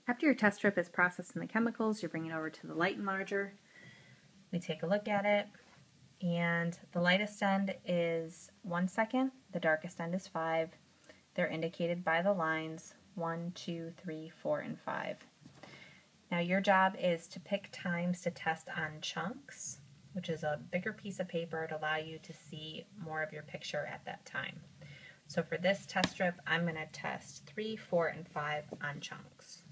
After your test strip is processed in the chemicals, you bring it over to the light enlarger. We take a look at it, and the lightest end is 1 second, the darkest end is 5. They're indicated by the lines 1, 2, 3, 4, and 5. Now your job is to pick times to test on chunks, which is a bigger piece of paper to allow you to see more of your picture at that time. So for this test strip, I'm going to test 3, 4, and 5 on chunks.